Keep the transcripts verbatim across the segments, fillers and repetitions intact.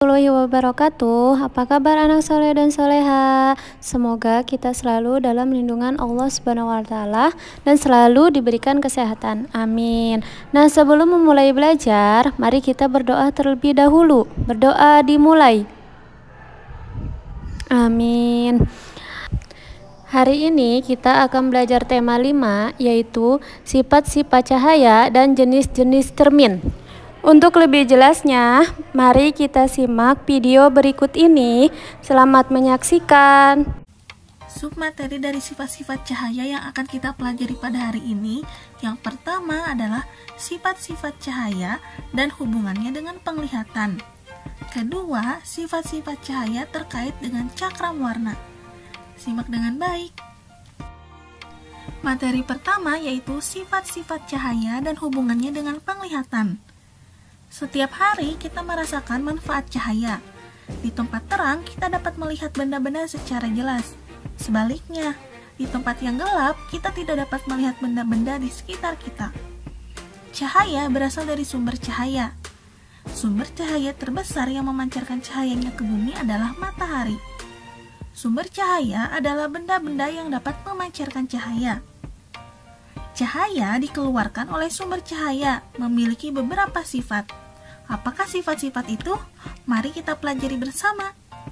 warahmatullahi wabarakatuh. Apa kabar anak soleh dan soleha? Semoga kita selalu dalam lindungan Allah Subhanahu wa Ta'ala dan selalu diberikan kesehatan. Amin. Nah, sebelum memulai belajar, mari kita berdoa terlebih dahulu. Berdoa dimulai. Amin. Hari ini kita akan belajar tema lima, yaitu sifat-sifat cahaya dan jenis-jenis cermin. Untuk lebih jelasnya, mari kita simak video berikut ini. Selamat menyaksikan. Submateri dari sifat-sifat cahaya yang akan kita pelajari pada hari ini, yang pertama adalah sifat-sifat cahaya dan hubungannya dengan penglihatan. Kedua, sifat-sifat cahaya terkait dengan cakram warna. Simak dengan baik. Materi pertama yaitu sifat-sifat cahaya dan hubungannya dengan penglihatan. Setiap hari kita merasakan manfaat cahaya. Di tempat terang kita dapat melihat benda-benda secara jelas. Sebaliknya, di tempat yang gelap kita tidak dapat melihat benda-benda di sekitar kita. Cahaya berasal dari sumber cahaya. Sumber cahaya terbesar yang memancarkan cahayanya ke bumi adalah matahari. Sumber cahaya adalah benda-benda yang dapat memancarkan cahaya. Cahaya dikeluarkan oleh sumber cahaya, memiliki beberapa sifat. Apakah sifat-sifat itu? Mari kita pelajari bersama.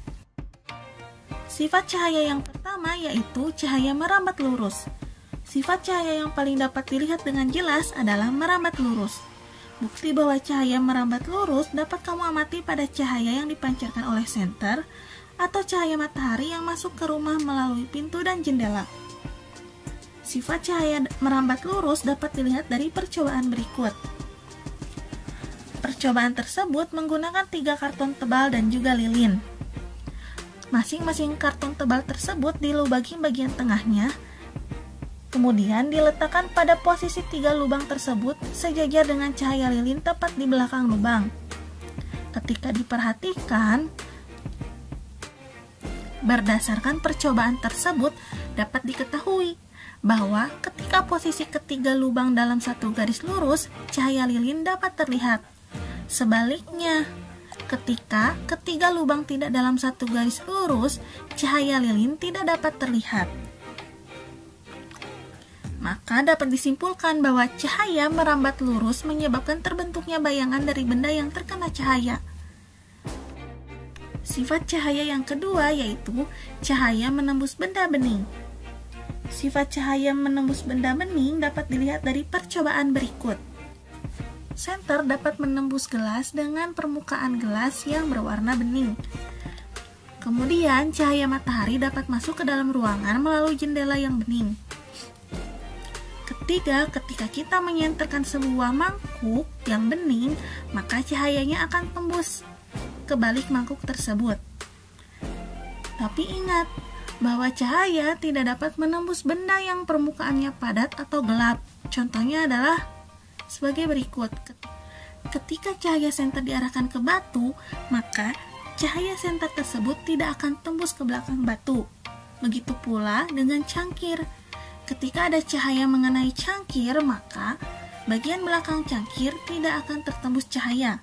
Sifat cahaya yang pertama yaitu cahaya merambat lurus. Sifat cahaya yang paling dapat dilihat dengan jelas adalah merambat lurus. Bukti bahwa cahaya merambat lurus dapat kamu amati pada cahaya yang dipancarkan oleh senter atau cahaya matahari yang masuk ke rumah melalui pintu dan jendela. Sifat cahaya merambat lurus dapat dilihat dari percobaan berikut. Percobaan tersebut menggunakan tiga karton tebal dan juga lilin. Masing-masing karton tebal tersebut dilubagi bagian tengahnya, kemudian diletakkan pada posisi tiga lubang tersebut sejajar dengan cahaya lilin tepat di belakang lubang. Ketika diperhatikan, berdasarkan percobaan tersebut dapat diketahui bahwa ketika posisi ketiga lubang dalam satu garis lurus, cahaya lilin dapat terlihat. Sebaliknya, ketika ketiga lubang tidak dalam satu garis lurus, cahaya lilin tidak dapat terlihat. Maka dapat disimpulkan bahwa cahaya merambat lurus menyebabkan terbentuknya bayangan dari benda yang terkena cahaya. Sifat cahaya yang kedua yaitu cahaya menembus benda bening. Sifat cahaya menembus benda bening dapat dilihat dari percobaan berikut. Senter dapat menembus gelas dengan permukaan gelas yang berwarna bening. Kemudian cahaya matahari dapat masuk ke dalam ruangan melalui jendela yang bening. Ketiga, ketika kita menyenterkan sebuah mangkuk yang bening, maka cahayanya akan tembus ke balik mangkuk tersebut. Tapi ingat bahwa cahaya tidak dapat menembus benda yang permukaannya padat atau gelap. Contohnya adalah sebagai berikut. Ketika cahaya senter diarahkan ke batu, maka cahaya senter tersebut tidak akan tembus ke belakang batu. Begitu pula dengan cangkir. Ketika ada cahaya mengenai cangkir, maka bagian belakang cangkir tidak akan tertembus cahaya.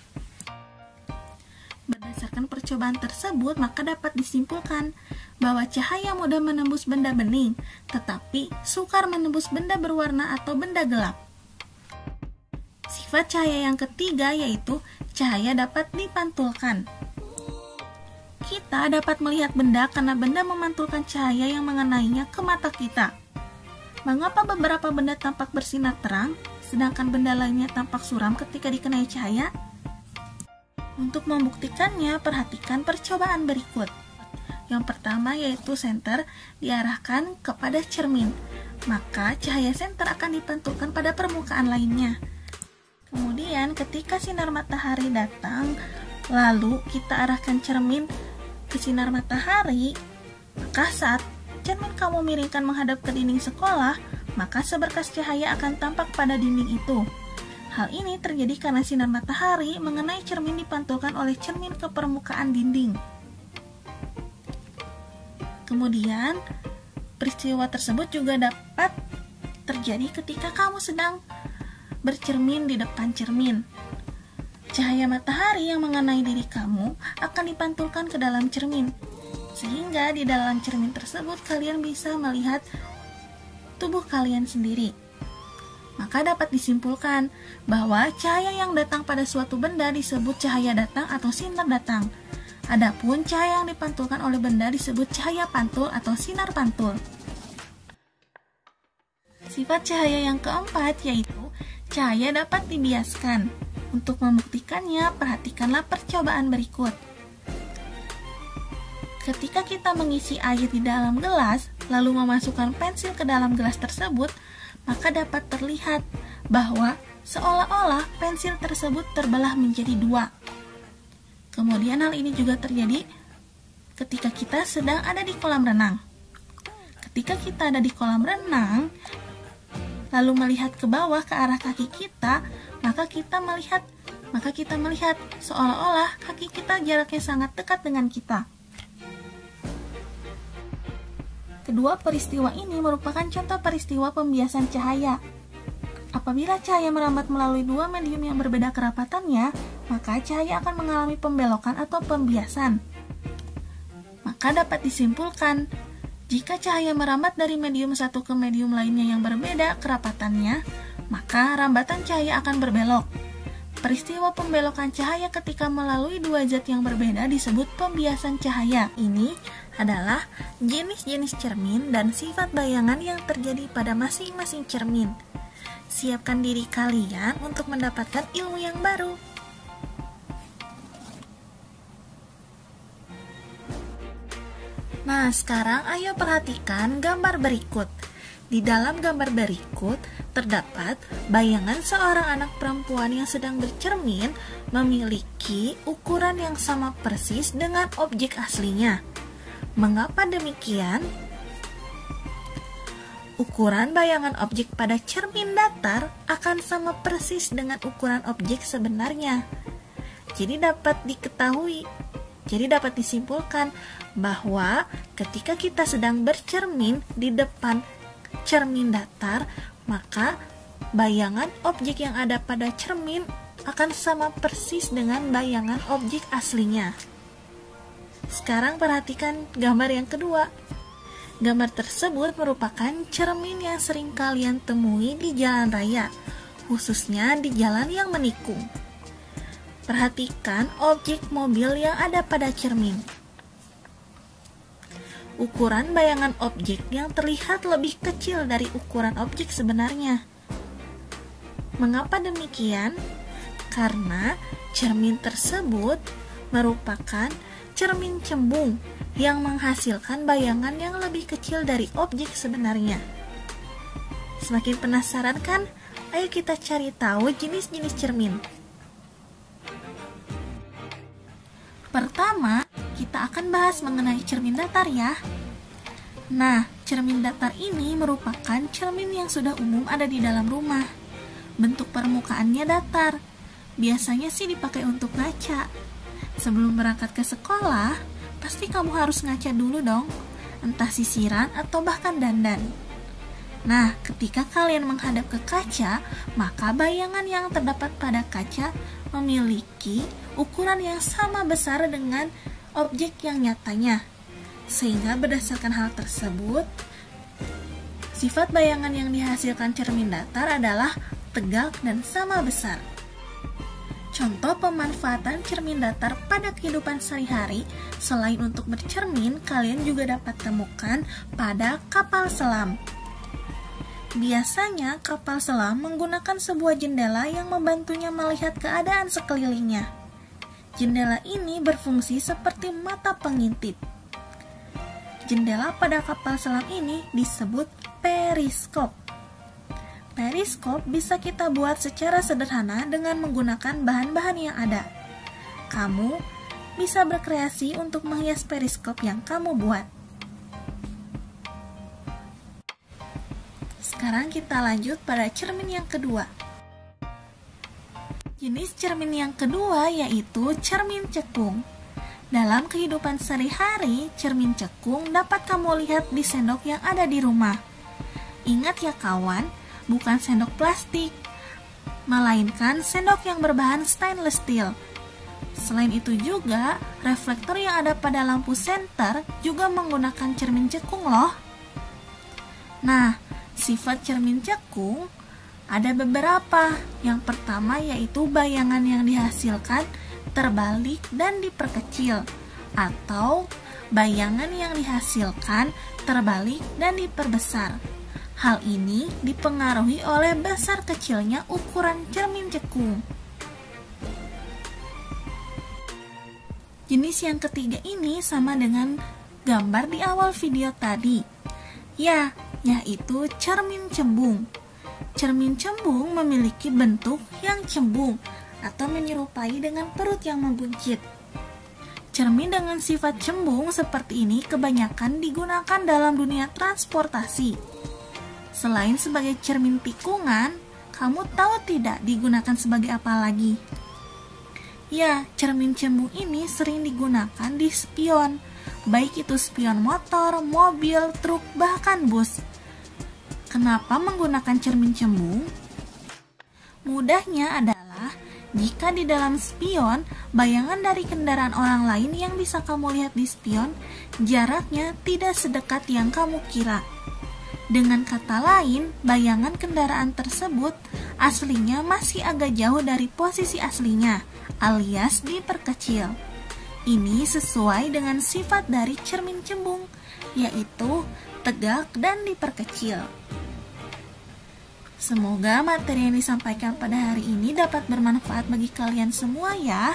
Berdasarkan percobaan tersebut, maka dapat disimpulkan bahwa cahaya mudah menembus benda bening, tetapi sukar menembus benda berwarna atau benda gelap. Sifat cahaya yang ketiga yaitu cahaya dapat dipantulkan. Kita dapat melihat benda karena benda memantulkan cahaya yang mengenainya ke mata kita. Mengapa beberapa benda tampak bersinar terang, sedangkan benda lainnya tampak suram ketika dikenai cahaya? Untuk membuktikannya, perhatikan percobaan berikut. Yang pertama yaitu senter diarahkan kepada cermin, maka cahaya senter akan dipantulkan pada permukaan lainnya. Kemudian ketika sinar matahari datang, lalu kita arahkan cermin ke sinar matahari, maka saat cermin kamu miringkan menghadap ke dinding sekolah, maka seberkas cahaya akan tampak pada dinding itu. Hal ini terjadi karena sinar matahari mengenai cermin dipantulkan oleh cermin ke permukaan dinding. Kemudian, peristiwa tersebut juga dapat terjadi ketika kamu sedang bercermin di depan cermin. Cahaya matahari yang mengenai diri kamu akan dipantulkan ke dalam cermin, sehingga di dalam cermin tersebut kalian bisa melihat tubuh kalian sendiri. Maka dapat disimpulkan bahwa cahaya yang datang pada suatu benda disebut cahaya datang atau sinar datang. Adapun cahaya yang dipantulkan oleh benda disebut cahaya pantul atau sinar pantul. Sifat cahaya yang keempat yaitu cahaya dapat dibiaskan. Untuk membuktikannya, perhatikanlah percobaan berikut. Ketika kita mengisi air di dalam gelas, lalu memasukkan pensil ke dalam gelas tersebut, maka dapat terlihat bahwa seolah-olah pensil tersebut terbelah menjadi dua. Kemudian hal ini juga terjadi ketika kita sedang ada di kolam renang. Ketika kita ada di kolam renang, lalu melihat ke bawah ke arah kaki kita, maka kita melihat maka kita melihat seolah-olah kaki kita jaraknya sangat dekat dengan kita. Kedua peristiwa ini merupakan contoh peristiwa pembiasan cahaya. Apabila cahaya merambat melalui dua medium yang berbeda kerapatannya, maka cahaya akan mengalami pembelokan atau pembiasan. Maka dapat disimpulkan, jika cahaya merambat dari medium satu ke medium lainnya yang berbeda kerapatannya, maka rambatan cahaya akan berbelok. Peristiwa pembelokan cahaya ketika melalui dua zat yang berbeda disebut pembiasan cahaya. Ini adalah jenis-jenis cermin dan sifat bayangan yang terjadi pada masing-masing cermin. Siapkan diri kalian untuk mendapatkan ilmu yang baru. Nah, sekarang ayo perhatikan gambar berikut. Di dalam gambar berikut terdapat bayangan seorang anak perempuan yang sedang bercermin memiliki ukuran yang sama persis dengan objek aslinya. Mengapa demikian? Ukuran bayangan objek pada cermin datar akan sama persis dengan ukuran objek sebenarnya. Jadi dapat diketahui, jadi dapat disimpulkan bahwa ketika kita sedang bercermin di depan cermin datar, maka bayangan objek yang ada pada cermin akan sama persis dengan bayangan objek aslinya. Sekarang perhatikan gambar yang kedua. Gambar tersebut merupakan cermin yang sering kalian temui di jalan raya, khususnya di jalan yang menikung. Perhatikan objek mobil yang ada pada cermin. Ukuran bayangan objek yang terlihat lebih kecil dari ukuran objek sebenarnya. Mengapa demikian? Karena cermin tersebut merupakan cermin cembung yang menghasilkan bayangan yang lebih kecil dari objek sebenarnya. Semakin penasaran kan? Ayo kita cari tahu jenis-jenis cermin. Pertama, kita akan bahas mengenai cermin datar ya. Nah, cermin datar ini merupakan cermin yang sudah umum ada di dalam rumah. Bentuk permukaannya datar. Biasanya sih dipakai untuk ngaca. Sebelum berangkat ke sekolah, pasti kamu harus ngaca dulu dong, entah sisiran atau bahkan dandan. Nah, ketika kalian menghadap ke kaca, maka bayangan yang terdapat pada kaca memiliki ukuran yang sama besar dengan objek yang nyatanya. Sehingga berdasarkan hal tersebut, sifat bayangan yang dihasilkan cermin datar adalah tegak dan sama besar. Contoh pemanfaatan cermin datar pada kehidupan sehari-hari, selain untuk bercermin, kalian juga dapat temukan pada kapal selam. Biasanya kapal selam menggunakan sebuah jendela yang membantunya melihat keadaan sekelilingnya. Jendela ini berfungsi seperti mata pengintip. Jendela pada kapal selam ini disebut periskop. Periskop bisa kita buat secara sederhana dengan menggunakan bahan-bahan yang ada. Kamu bisa berkreasi untuk menghias periskop yang kamu buat. Sekarang kita lanjut pada cermin yang kedua. Jenis cermin yang kedua yaitu cermin cekung. Dalam kehidupan sehari-hari, cermin cekung dapat kamu lihat di sendok yang ada di rumah. Ingat ya kawan, bukan sendok plastik. melainkan sendok yang berbahan stainless steel. Selain itu juga, reflektor yang ada pada lampu senter juga menggunakan cermin cekung loh. Nah, sifat cermin cekung ada beberapa. Yang pertama yaitu bayangan yang dihasilkan terbalik dan diperkecil, atau bayangan yang dihasilkan terbalik dan diperbesar. Hal ini dipengaruhi oleh besar kecilnya ukuran cermin cekung. Jenis yang ketiga ini sama dengan gambar di awal video tadi. Ya, yaitu cermin cembung. Cermin cembung memiliki bentuk yang cembung atau menyerupai dengan perut yang membuncit. Cermin dengan sifat cembung seperti ini kebanyakan digunakan dalam dunia transportasi. Selain sebagai cermin tikungan, kamu tahu tidak digunakan sebagai apa lagi? Ya, cermin cembung ini sering digunakan di spion, baik itu spion motor, mobil, truk, bahkan bus. Kenapa menggunakan cermin cembung? Mudahnya adalah jika di dalam spion, bayangan dari kendaraan orang lain yang bisa kamu lihat di spion, jaraknya tidak sedekat yang kamu kira. Dengan kata lain, bayangan kendaraan tersebut aslinya masih agak jauh dari posisi aslinya, alias diperkecil. Ini sesuai dengan sifat dari cermin cembung, yaitu tegak dan diperkecil. Semoga materi yang disampaikan pada hari ini dapat bermanfaat bagi kalian semua ya.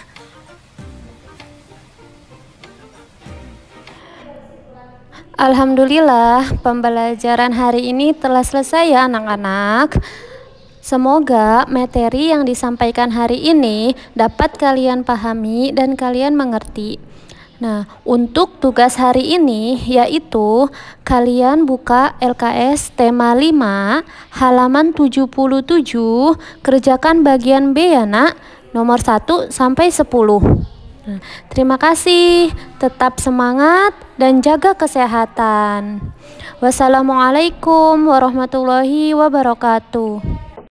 Alhamdulillah, pembelajaran hari ini telah selesai ya anak-anak. Semoga materi yang disampaikan hari ini dapat kalian pahami dan kalian mengerti. Nah, untuk tugas hari ini yaitu kalian buka L K S tema lima halaman tujuh puluh tujuh, kerjakan bagian B ya nak, nomor satu sampai sepuluh. Nah, terima kasih, tetap semangat dan jaga kesehatan. Wassalamualaikum warahmatullahi wabarakatuh.